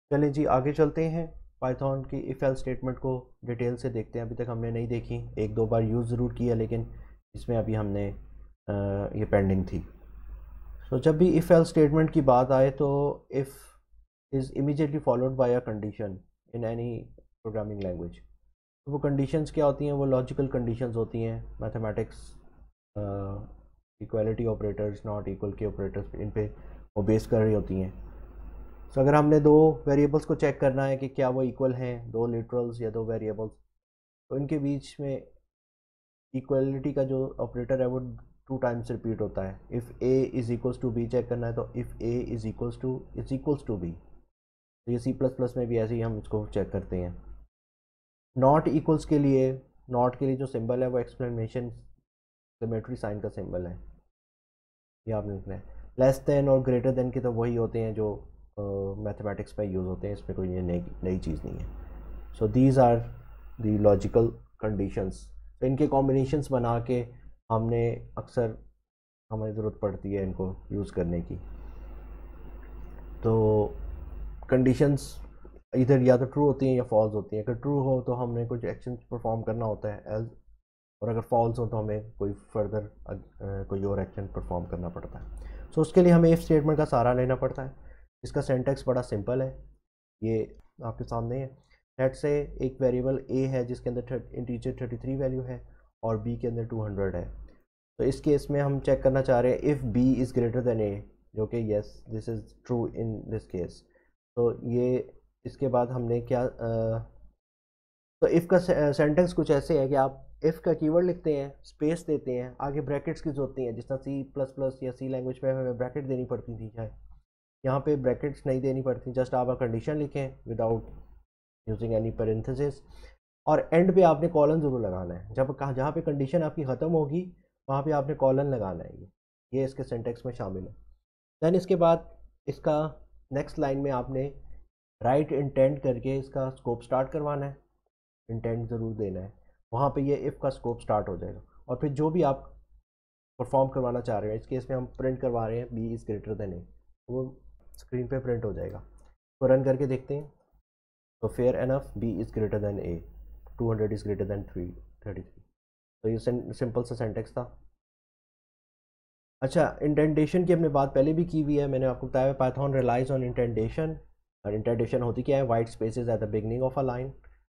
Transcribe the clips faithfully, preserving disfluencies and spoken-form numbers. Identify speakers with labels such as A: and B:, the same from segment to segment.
A: चलें जी, आगे चलते हैं। पाइथन की इफ़ एल्स स्टेटमेंट को डिटेल से देखते हैं। अभी तक हमने नहीं देखी, एक दो बार यूज़ ज़रूर किया, लेकिन इसमें अभी हमने आ, ये पेंडिंग थी। तो जब भी इफ़ एल्स स्टेटमेंट की बात आए तो if is immediately followed by a condition in any programming language. तो वो कंडीशंस क्या होती हैं? वो लॉजिकल कंडीशंस होती हैं। Mathematics equality operators, not equal के ऑपरेटर्स, इन पे वो बेस कर रही होती हैं। सो अगर हमने दो वेरिएबल्स को चेक करना है कि क्या वो इक्वल हैं, दो लिटरल्स या दो वेरिएबल्स, तो इनके बीच में इक्वलिटी का जो ऑपरेटर है वो टू टाइम्स रिपीट होता है। If A is equals to B check करना है तो if A is equals to is equals to B. तो ये सी प्लस प्लस में भी ऐसे ही हम इसको चेक करते हैं। नॉट इक्वल्स के लिए, नॉट के लिए जो सिंबल है वो एक्सप्लेनेशन सिमेट्री साइन का सिंबल है, ये आपने लिखना है। लेस देन और ग्रेटर देन के तो वही होते हैं जो मैथमेटिक्स में यूज़ होते हैं, इसमें कोई नई नई चीज़ नहीं है। So these are the logical conditions. तो इनके कॉम्बिनेशंस बना के हमने अक्सर, हमें ज़रूरत पड़ती है इनको यूज़ करने की। तो कंडीशंस इधर या तो ट्रू होती हैं या फॉल्स होती हैं। अगर ट्रू हो तो हमने कुछ एक्शन परफॉर्म करना होता है एज, और अगर फॉल्स हो तो हमें कोई फर्दर कोई और एक्शन परफॉर्म करना पड़ता है। सो so, उसके लिए हमें इफ स्टेटमेंट का सहारा लेना पड़ता है। इसका सिंटैक्स बड़ा सिंपल है, ये आपके सामने है। लेट्स से एक वेरिएबल ए है जिसके अंदर इंटीजर थर्टी थ्री वैल्यू है और बी के अंदर टू हंड्रेड है। तो इस केस में हम चेक करना चाह रहे हैं if B is greater than A, जो कि yes this is true in this case. तो ये इसके बाद हमने क्या आ, तो इफ़ का सेंटेंस कुछ ऐसे है कि आप इफ़ का कीवर्ड लिखते हैं, स्पेस देते हैं, आगे ब्रैकेट्स की जरूरत नहीं है, जिस तरह सी प्लस प्लस या सी लैंग्वेज में हमें ब्रैकेट देनी पड़ती थी, चाहे यहाँ पे ब्रैकेट्स नहीं देनी पड़ती। जस्ट आप कंडीशन लिखें विदाउट यूजिंग एनी पेरेंथेसिस, और एंड पे आपने कॉलन ज़रूर लगाना है। जब कहाँ जहाँ पे कंडीशन आपकी ख़त्म होगी वहाँ पे आपने कॉलन लगाना है। ये ये इसके सिंटैक्स में शामिल है। दैन इसके बाद इसका नेक्स्ट लाइन में आपने राइट इंटेंट करके इसका स्कोप स्टार्ट करवाना है। इंटेंट ज़रूर देना है, वहाँ पे ये इफ़ का स्कोप स्टार्ट हो जाएगा। और फिर जो भी आप परफॉर्म करवाना चाह रहे हैं, इस केस में हम प्रिंट करवा रहे हैं B is greater than A, वो स्क्रीन पे प्रिंट हो जाएगा। तो रन करके देखते हैं। तो fair enough B is greater than A, two hundred is greater than three thirty three. तो ये सिंपल सा सेंटेक्स था। अच्छा, इंटेंटेशन की हमने बात पहले भी की हुई है, मैंने आपको बताया पाइथन रिलाइज ऑन इंटेंटेशन। और इंटेंटेशन होती क्या है? White spaces at the beginning of a line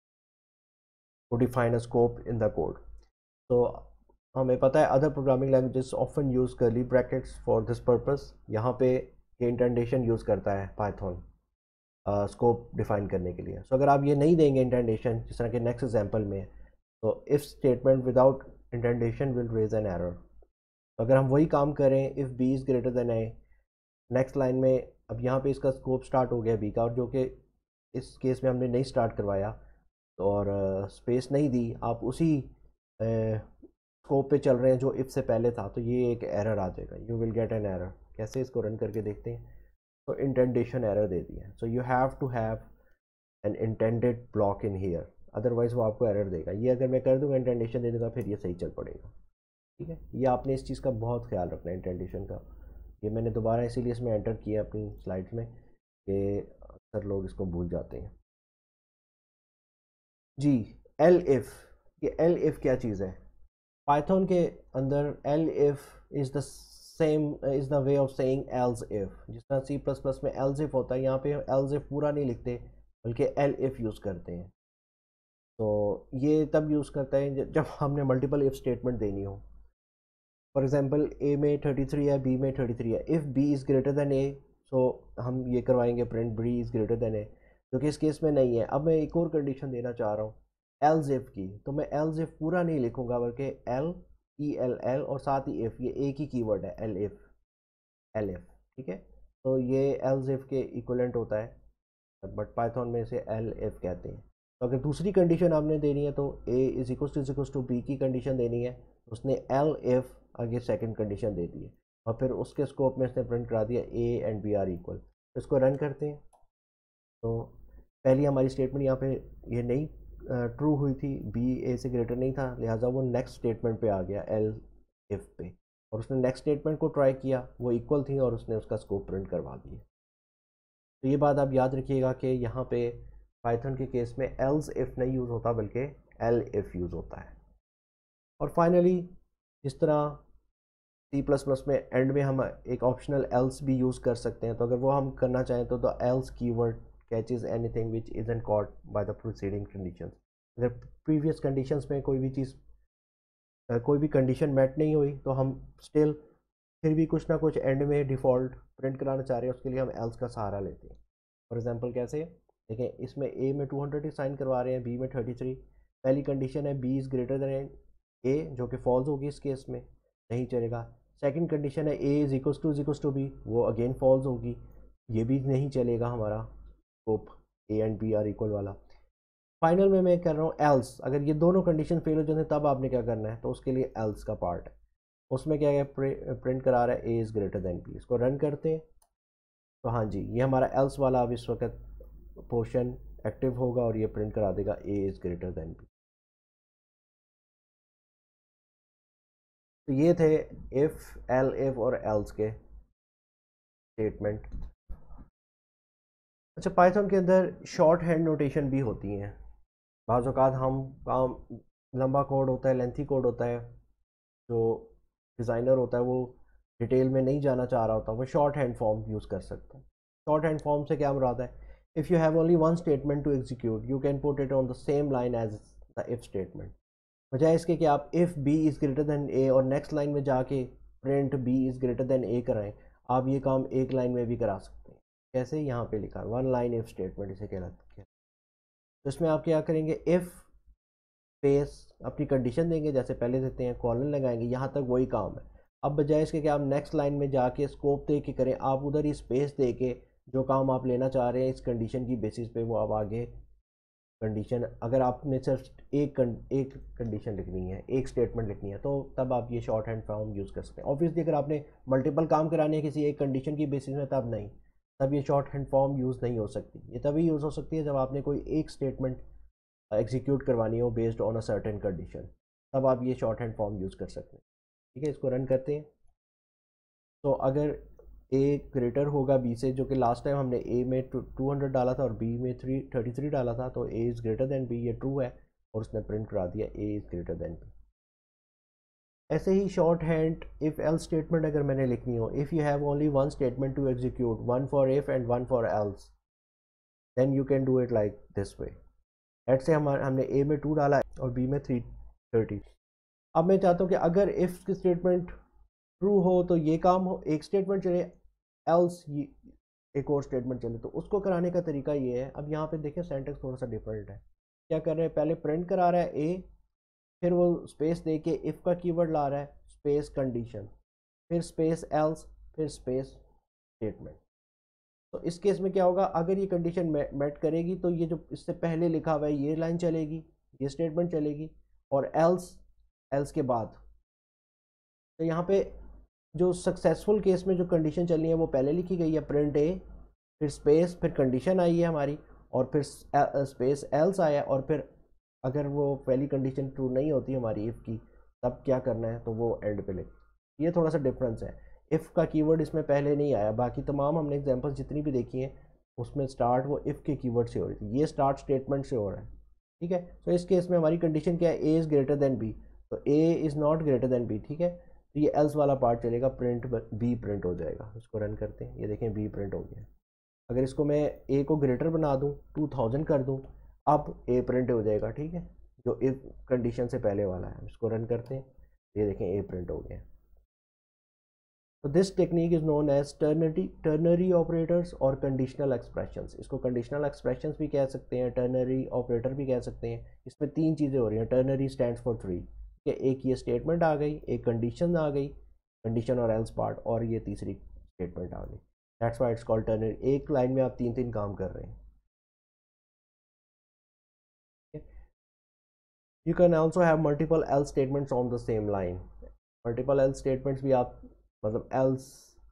A: to define a scope in the code. तो हमें पता है other programming languages often use curly brackets for this purpose. यहाँ पे ये इंटेंटेशन यूज़ करता है पाइथन स्कोप डिफाइन करने के लिए। सो so, अगर आप ये नहीं देंगे इंटेंटेशन, जिस तरह के नेक्स्ट एग्जांपल में, तो if statement without indentation will raise an error. तो अगर हम वही काम करें if B is greater than A, next line में अब यहाँ पे इसका स्कोप स्टार्ट हो गया बी का, और जो कि इस केस में हमने नहीं स्टार्ट करवाया और स्पेस नहीं दी, आप उसी स्कोप पे चल रहे हैं जो इफ़ से पहले था, तो ये एक एरर आ जाएगा। You will get an error. कैसे, इसको रन करके देखते हैं। तो इंटेंटेशन एरर दे दिया। So you have to have an indented block in here, otherwise वो आपको एरर देगा। ये अगर मैं कर दूंगा इंटेंटेशन दे दूंगा, फिर ये सही चल पड़ेगा। ठीक है, ये आपने इस चीज़ का बहुत ख्याल रखना है इंटेंटेशन का। ये मैंने दोबारा इसीलिए इसमें एंटर किया अपनी स्लाइड्स में कि अक्सर लोग इसको भूल जाते हैं। जी, एल इफ़, ये एल इफ़ क्या चीज़ है? पाइथन के अंदर elif is the same is the way of saying else if. जिस तरह सी प्लस प्लस में एल्स इफ़ होता है, यहाँ पे एल्स इफ़ पूरा नहीं लिखते बल्कि एल इफ़ यूज़ करते हैं। तो ये तब यूज़ करता है जब हमने मल्टीपल इफ़ स्टेटमेंट देनी हो। फॉर एग्जांपल ए में थर्टी थ्री है, बी में थर्टी थ्री है। If B is greater than A, so हम ये करवाएंगे print B is greater than A, जो कि इस केस में नहीं है। अब मैं एक और कंडीशन देना चाह रहा हूँ एल्स इफ़ की, तो मैं एल्स इफ़ पूरा नहीं लिखूंगा बल्कि एल ई एल एल और साथ ही इफ़, ये एक ही कीवर्ड है एल इफ़, एल इफ़। ठीक है, तो ये एल्स इफ़ के इक्वलेंट होता है, बट पाइथन में इसे एल इफ़ कहते हैं। तो अगर दूसरी कंडीशन आपने देनी है तो A is equal to is equal to B की कंडीशन देनी है, उसने एल इफ़ आगे सेकंड कंडीशन दे दी है, और फिर उसके स्कोप में इसने प्रिंट करा दिया A and B are equal. तो इसको रन करते हैं। तो पहली हमारी स्टेटमेंट यहाँ पे ये नहीं ट्रू हुई थी, बी ए से ग्रेटर नहीं था, लिहाजा वो नेक्स्ट स्टेटमेंट पे आ गया एल इफ़ पे, और उसने नेक्स्ट स्टेटमेंट को ट्राई किया, वो इक्वल थी और उसने उसका स्कोप प्रिंट करवा दिया। तो ये बात आप याद रखिएगा कि यहाँ पे पाइथन के केस में एल्स इफ़ नहीं यूज़ होता बल्कि एल इफ़ यूज़ होता है। और फाइनली जिस तरह सी प्लस प्लस में एंड में हम एक ऑप्शनल एल्स भी यूज़ कर सकते हैं, तो अगर वो हम करना चाहें तो the else keyword catches anything which isn't caught by the preceding conditions. अगर प्रीवियस कंडीशंस में कोई भी चीज़ कोई भी कंडीशन मेट नहीं हुई तो हम स्टिल फिर भी कुछ ना कुछ एंड में डिफ़ॉल्ट प्रिंट कराना चाह रहे हैं, उसके लिए हम एल्स का सहारा लेते हैं। फॉर एग्जांपल कैसे देखें, इसमें ए में टू हंड्रेड ही साइन करवा रहे हैं, बी में थर्टी थ्री। पहली कंडीशन है B is greater than A, जो कि फॉल्स होगी इस केस में, नहीं चलेगा। सेकंड कंडीशन है A is equals to equals to B, वो अगेन फॉल्स होगी, ये भी नहीं चलेगा हमारा scope A and B are equal वाला। फाइनल में मैं कर रहा हूँ एल्स, अगर ये दोनों कंडीशन फेल हो जाते हैं तब आपने क्या करना है, तो उसके लिए एल्स का पार्ट है। उसमें क्या है, प्रिंट करा रहा है A is greater than B. इसको रन करते हैं तो हाँ जी, ये हमारा एल्स वाला अब इस वक्त पोर्शन एक्टिव होगा और ये प्रिंट करा देगा A is greater than B. तो ये थे इफ़, एल इफ़ और एल्स के स्टेटमेंट। अच्छा, पाइथन के अंदर शॉर्ट हैंड नोटेशन भी होती हैं। बाज़ औक़ात हम काम लंबा कोड होता है, लेंथी कोड होता है, जो डिज़ाइनर होता है वो डिटेल में नहीं जाना चाह रहा होता, वो शॉर्ट हैंड फॉर्म यूज़ कर सकता है। शॉर्ट हैंड फॉर्म से क्या मुराद है, if you have only one statement to execute you can put it on the same line as the if statement. बजाय इसके कि आप if B is greater than A और नेक्स्ट लाइन में जाके print B is greater than A कराएं, आप ये काम एक लाइन में भी करा सकते हैं। कैसे, यहाँ पे लिखा वन लाइन इफ़ स्टेटमेंट इसे कहलाता है। तो इसमें आप क्या करेंगे, इफ़ स्पेस अपनी कंडीशन देंगे जैसे पहले देते हैं, कॉलन लगाएंगे, यहाँ तक वही काम है। अब बजाय इसके कि आप नेक्स्ट लाइन में जाके स्कोप दे के करें, आप उधर ही स्पेस दे के जो काम आप लेना चाह रहे हैं इस कंडीशन की बेसिस पे वो आप आगे कंडीशन, अगर आपने सिर्फ एक एक कंडीशन लिखनी है, एक स्टेटमेंट लिखनी है, तो तब आप ये शॉर्ट हैंड फॉर्म यूज़ कर सकते हैं। ऑब्वियसली अगर आपने मल्टीपल काम कराने हैं किसी एक कंडीशन की बेसिस में, तब नहीं, तब ये शॉर्ट हैंड फॉर्म यूज़ नहीं हो सकती। ये तभी यूज़ हो सकती है जब आपने कोई एक स्टेटमेंट एग्जीक्यूट करवानी हो based on a certain condition, तब आप ये शॉर्ट हैंड फॉर्म यूज़ कर सकते हैं। ठीक है, इसको रन करते हैं। तो अगर ए ग्रेटर होगा बी से, जो कि लास्ट टाइम हमने ए में टू हंड्रेड डाला था और बी में थ्री थर्टी थ्री डाला था, तो A is greater than B, ये ट्रू है और उसने प्रिंट करा दिया A is greater than B. ऐसे ही shorthand if else statement अगर मैंने लिखनी हो, if you have only one statement to execute, one for if and one for else, then you can do it like this way. एट से हमारे हमने ए में टू डाला और बी में थ्री थर्टी। अब मैं चाहता हूँ कि अगर इफ़ की स्टेटमेंट ट्रू हो तो ये काम हो, एक स्टेटमेंट चले, एल्स एक और स्टेटमेंट चले। तो उसको कराने का तरीका ये है, अब यहाँ पे देखें सेंटेक्स थोड़ा सा डिफरेंट है। क्या कर रहे हैं, पहले प्रिंट करा रहा है ए, फिर वो स्पेस दे के इफ़ का कीवर्ड ला रहा है, स्पेस कंडीशन, फिर स्पेस एल्स, फिर स्पेस स्टेटमेंट। तो इस केस में क्या होगा, अगर ये कंडीशन मेट करेगी तो ये जो इससे पहले लिखा हुआ है ये लाइन चलेगी, ये स्टेटमेंट चलेगी, और एल्स एल्स के बाद। तो यहाँ पे जो सक्सेसफुल केस में जो कंडीशन चलनी है वो पहले लिखी गई है, प्रिंट ए, फिर स्पेस, फिर कंडीशन आई है हमारी, और फिर स्पेस एल्स आया, और फिर अगर वो पहली कंडीशन ट्रू नहीं होती हमारी इफ़ की, तब क्या करना है, तो वो एंड पे लिख। ये थोड़ा सा डिफरेंस है, इफ़ का कीवर्ड इसमें पहले नहीं आया। बाकी तमाम हमने एग्जांपल्स जितनी भी देखी हैं उसमें स्टार्ट वो इफ़ के कीवर्ड से हो रही थी, ये स्टार्ट स्टेटमेंट से हो रहा है। ठीक है, तो इस केस में हमारी कंडीशन क्या है, A is greater than B, तो A is not greater than B. ठीक है, तो ये एल्स वाला पार्ट चलेगा, प्रिंट बी प्रिंट हो जाएगा। इसको रन करते हैं, ये देखें बी प्रिंट हो गया। अगर इसको मैं ए को ग्रेटर बना दूँ, टू थाउजेंड कर दूँ, अब ए प्रिंट हो जाएगा। ठीक है, जो इफ कंडीशन से पहले वाला है। इसको रन करते हैं, ये देखें ए प्रिंट हो गया। तो this technique is known as ternary ternary operators और कंडीशनल एक्सप्रेशंस। इसको कंडीशनल एक्सप्रेशंस भी कह सकते हैं, टर्नरी ऑपरेटर भी कह सकते हैं। इसमें तीन चीज़ें हो रही हैं, टर्नरी स्टैंड्स फॉर थ्री, कि एक ये स्टेटमेंट आ गई, एक कंडीशन आ गई, कंडीशन और एल्स पार्ट, और ये तीसरी स्टेटमेंट आ गई। That's why it's called ternary. एक लाइन में आप तीन तीन काम कर रहे हैं। You can also have multiple else statements on the same line. Multiple else statements भी आप, मतलब एल्स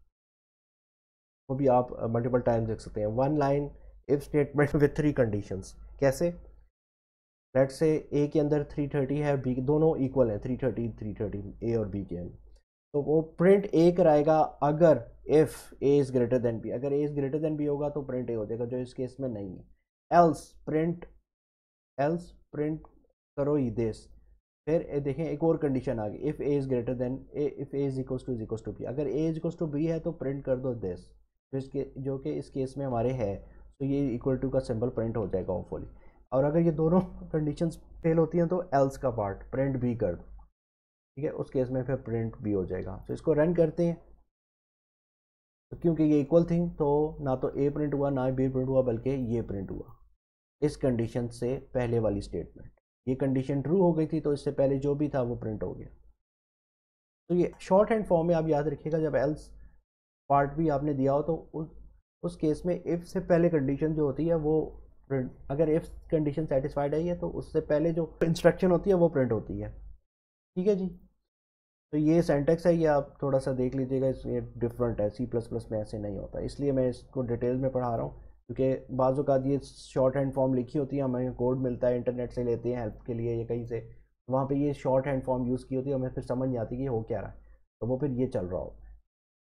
A: वो भी आप मल्टीपल टाइम्स देख सकते हैं। One line if statement with three conditions. कैसे, लेट्स से ए के अंदर थ्री थर्टी है, बी दोनों इक्वल हैं, three thirty three thirty A और बी के अंदर। तो वो प्रिंट ए कराएगा अगर if A is greater than B, अगर A is greater than B होगा तो प्रिंट ए हो जाएगा, जो इस केस में नहीं है। एल्स प्रिंट एल्स प्रिंट करो ये दिस। फिर ए देखें एक और कंडीशन आ गई, if A is greater than A, if A is equals to is equals to B, अगर A is equals to B है तो प्रिंट कर दो दिस, जो इसके जो कि इस केस में हमारे है, तो ये इक्वल टू का सिंबल प्रिंट हो जाएगा होपफुली। और अगर ये दोनों कंडीशंस फेल होती हैं तो एल्स का पार्ट प्रिंट भी कर दो, ठीक है, उस केस में फिर प्रिंट भी हो जाएगा। तो इसको रन करते हैं, तो क्योंकि ये इक्वल थी तो ना तो ए प्रिंट हुआ ना बी प्रिंट हुआ, बल्कि ये प्रिंट हुआ इस कंडीशन से पहले वाली स्टेटमेंट। ये कंडीशन ट्रू हो गई थी तो इससे पहले जो भी था वो प्रिंट हो गया। तो ये शॉर्ट हैंड फॉर्म में आप याद रखिएगा, जब एल्स पार्ट भी आपने दिया हो तो उस उस केस में इफ़ से पहले कंडीशन जो होती है वो प्रिंट, अगर इफ़ कंडीशन सेटिस्फाइड है तो उससे पहले जो इंस्ट्रक्शन होती है वो प्रिंट होती है। ठीक है जी। तो ये सेंटेक्स है, ये आप थोड़ा सा देख लीजिएगा, ये डिफरेंट है, सी प्लस प्लस में ऐसे नहीं होता, इसलिए मैं इसको डिटेल में पढ़ा रहा हूँ, क्योंकि बाज़ औक़ात ये शॉर्ट हैंड फॉर्म लिखी होती है, हमें कोड मिलता है इंटरनेट से लेते हैं हेल्प के लिए या कहीं से, वहाँ पे ये शॉर्ट हैंड फॉर्म यूज़ की होती है, हमें फिर समझ नहीं आती कि हो क्या रहा है, तो वो फिर ये चल रहा होता है।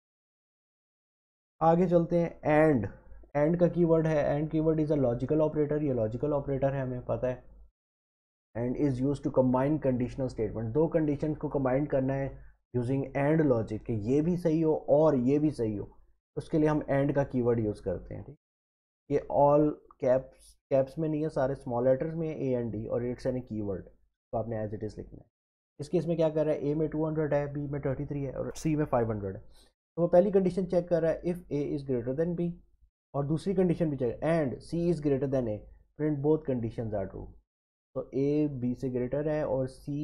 A: आगे चलते हैं, एंड एंड का कीवर्ड है, and keyword is a logical operator, ये लॉजिकल ऑपरेटर है हमें पता है, and is use to combine conditional statement, दो कंडीशन को कंबाइन करना है यूजिंग एंड लॉजिक, कि ये भी सही हो और ये भी सही हो, उसके लिए हम एंड का कीवर्ड यूज़ करते हैं। ठीक, ये ऑल कैप्स कैप्स में नहीं है, सारे स्मॉल लेटर्स में ए एंड डी, और इट्स एन कीवर्ड, तो आपने एज इट इज़ लिखना है। इस केस में क्या कर रहा है, ए में टू हंड्रेड है, बी में थर्टी थ्री है और सी में फाइव हंड्रेड है, तो वो पहली कंडीशन चेक कर रहा है if A is greater than B, और दूसरी कंडीशन भी check, and C is greater than A, print both conditions are true, तो ए बी से ग्रेटर है और सी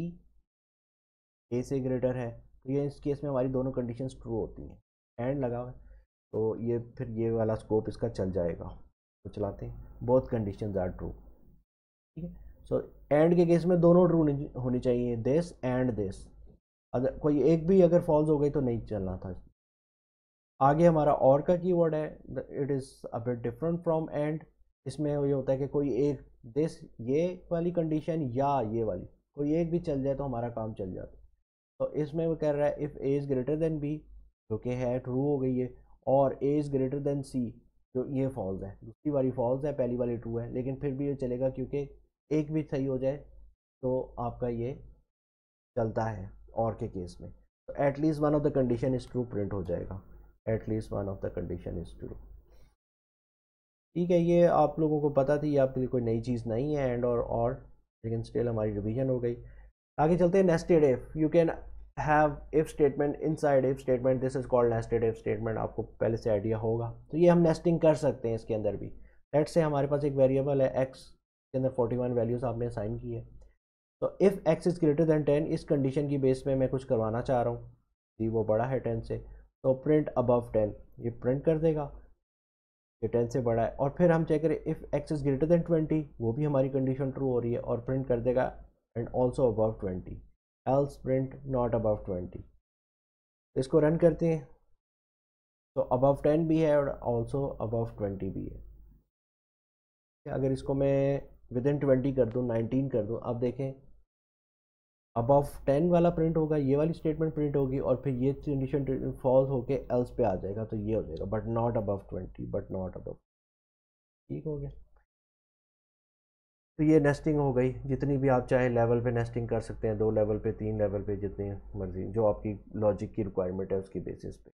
A: ए से ग्रेटर है, तो ये इस केस में हमारी दोनों कंडीशंस ट्रू होती हैं, एंड लगा हुआ है, तो ये फिर ये वाला स्कोप इसका चल जाएगा। तो चलाते हैं, बोथ कंडीशंस आर ट्रू, ठीक है। सो एंड के केस में दोनों ट्रू होनी चाहिए, दिस एंड दिस, अगर कोई एक भी अगर फॉल्स हो गई तो नहीं चलना था। आगे हमारा और का कीवर्ड है, it is a bit different from and, इसमें ये होता है कि कोई एक दिस ये वाली कंडीशन या ये वाली कोई एक भी चल जाए तो हमारा काम चल जाता है। तो इसमें वो कह रहा है if A is greater than B, जो कि है ट्रू हो गई है, और A is greater than C, जो ये फॉल्स है, दूसरी वाली फॉल्स है, पहली वाली ट्रू है, लेकिन फिर भी ये चलेगा क्योंकि एक भी सही हो जाए तो आपका ये चलता है और के केस में, तो at least one of the condition is true print हो जाएगा, at least one of the condition is true. ठीक है, ये आप लोगों को पता थी, आपके लिए कोई नई चीज़ नहीं है एंड और और लेकिन स्टिल हमारी रिवीजन हो गई। आगे चलते हैं, nested if, you can have if statement inside if statement, this is called nested if statement, आपको पहले से आइडिया होगा। तो ये हम नेस्टिंग कर सकते हैं इसके अंदर भी। लेट से हमारे पास एक वेरिएबल है एक्स, के अंदर फोर्टी वन वैल्यूज़ आपने असाइन की है, तो if X is greater than ten, इस कंडीशन की बेस में मैं कुछ करवाना चाह रहा हूँ, जी वो बड़ा है टेन से, तो प्रिंट अबव टेन, ये प्रिंट कर देगा ये टेन से बड़ा है, और फिर हम चेक करें if X is greater than twenty, वो भी हमारी कंडीशन ट्रू हो रही है और प्रिंट कर देगा and also above twenty, else print not above twenty. इसको रन करते हैं, तो अबव टेन भी है और ऑल्सो अबव ट्वेंटी भी है। अगर इसको मैं विद इन ट्वेंटी कर दूँ, नाइनटीन कर दूँ, अब देखें अबव टेन वाला प्रिंट होगा, ये वाली स्टेटमेंट प्रिंट होगी, और फिर ये कंडीशन फॉल्स होके एल्स पे आ जाएगा, तो ये हो जाएगा but not above twenty, but not above. ठीक हो गया। तो ये नेस्टिंग हो गई, जितनी भी आप चाहे लेवल पे नेस्टिंग कर सकते हैं, दो लेवल पे, तीन लेवल पे, जितनी मर्जी, जो आपकी लॉजिक की रिक्वायरमेंट है उसकी बेसिस पे।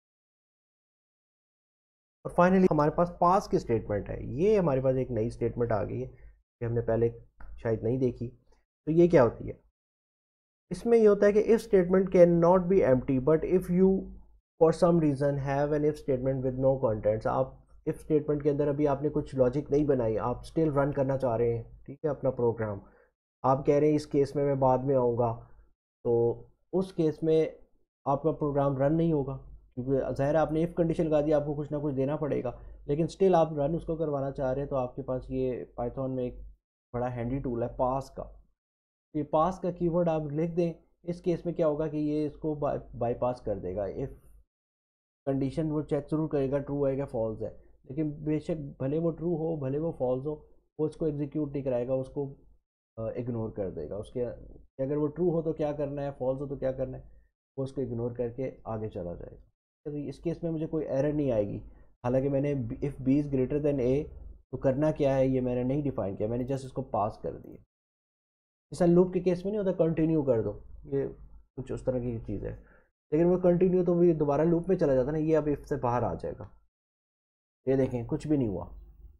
A: और फाइनली हमारे पास पास की स्टेटमेंट है, ये हमारे पास एक नई स्टेटमेंट आ गई है, कि हमने पहले शायद नहीं देखी। तो ये क्या होती है, इसमें ये होता है कि if statement can not be empty but if you for some reason have an if statement with no contents, आप इफ स्टेटमेंट के अंदर अभी आपने कुछ लॉजिक नहीं बनाई, आप स्टिल रन करना चाह रहे हैं, ठीक है, अपना प्रोग्राम, आप कह रहे हैं इस केस में मैं बाद में आऊँगा, तो उस केस में आपका प्रोग्राम रन नहीं होगा, क्योंकि ज़ाहिर है आपने इफ़ कंडीशन लगा दी, आपको कुछ ना कुछ देना पड़ेगा, लेकिन स्टिल आप रन उसको करवाना चाह रहे हैं, तो आपके पास ये पाइथन में एक बड़ा हैंडी टूल है पास का, ये पास का कीवर्ड आप लिख दें, इस केस में क्या होगा कि ये इसको बाईपास कर देगा, इफ़ कंडीशन वो चेक जरूर करेगा ट्रू है क्या फॉल्स है, लेकिन बेशक भले वो ट्रू हो भले वो फॉल्स हो, वो उसको एग्जीक्यूट नहीं कराएगा, उसको इग्नोर कर देगा, उसके अगर वो ट्रू हो तो क्या करना है, फॉल्स हो तो क्या करना है, वो उसको इग्नोर करके आगे चला जाएगा। तो इस केस में मुझे कोई एरर नहीं आएगी। हालांकि मैंने if B is greater than A तो करना क्या है ये मैंने नहीं डिफाइन किया, मैंने जस्ट इसको पास कर दिया। जैसा लूप के केस में नहीं होता कंटिन्यू कर दो, ये कुछ उस तरह की चीज़ है। लेकिन वो कंटिन्यू तो भी दोबारा लूप में चला जाता ना, ये अब इफ से बाहर आ जाएगा। ये देखें कुछ भी नहीं हुआ,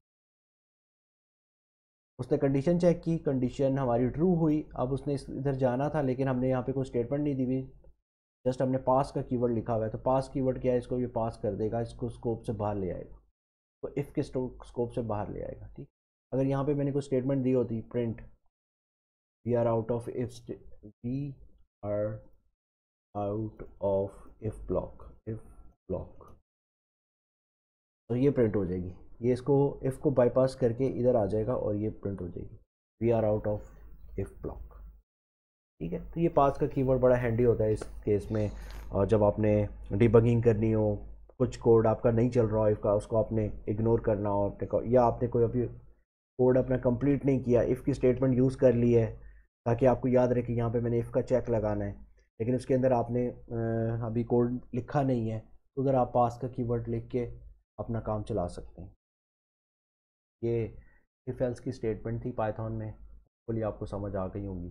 A: उसने कंडीशन चेक की, कंडीशन हमारी ट्रू हुई। अब उसने इधर जाना था लेकिन हमने यहाँ पे कोई स्टेटमेंट नहीं दी हुई, जस्ट हमने पास का कीवर्ड लिखा हुआ है। तो पास कीवर्ड क्या है, इसको ये पास कर देगा, इसको स्कोप से बाहर ले आएगा, तो इफ़ के स्कोप से बाहर ले आएगा। ठीक, अगर यहाँ पे मैंने कोई स्टेटमेंट दी होती print we are out of if, we are out of if block, if block, तो ये प्रिंट हो जाएगी। ये इसको इफ़ को बाईपास करके इधर आ जाएगा और ये प्रिंट हो जाएगी we are out of if block. ठीक है, तो ये पास का कीवर्ड बड़ा हैंडी होता है इस केस में। और जब आपने डिबगिंग करनी हो, कुछ कोड आपका नहीं चल रहा हो इफ़ का, उसको आपने इग्नोर करना हो आपने, या आपने कोई अभी कोड अपना कंप्लीट नहीं किया, इफ़ की स्टेटमेंट यूज़ कर ली है ताकि आपको याद रहे कि यहाँ पे मैंने इफ़ का चेक लगाना है, लेकिन उसके अंदर आपने अभी कोड लिखा नहीं है, तो उधर आप पास का कीवर्ड लिख के अपना काम चला सकते हैं। ये इफ एल्स की स्टेटमेंट थी पाइथन में, बोलिए आपको समझ आ गई होंगी।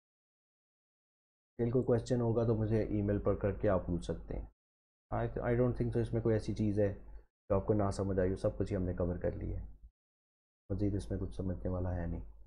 A: फिर कोई क्वेश्चन होगा तो मुझे ईमेल पर करके आप पूछ सकते हैं। आई आई डोंट थिंक तो इसमें कोई ऐसी चीज़ है जो आपको ना समझ आई हो, सब कुछ ही हमने कवर कर लिया है, मज़ीद इसमें कुछ समझने वाला है नहीं।